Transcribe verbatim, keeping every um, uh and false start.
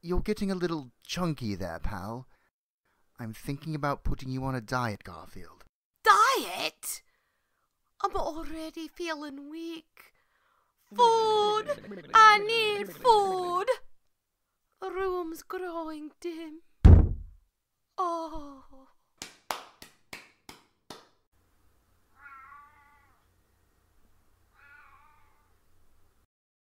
you're getting a little chunky there, pal. I'm thinking about putting you on a diet, Garfield. Diet? I'm already feeling weak. Food! I need food! The room's growing dim. Oh.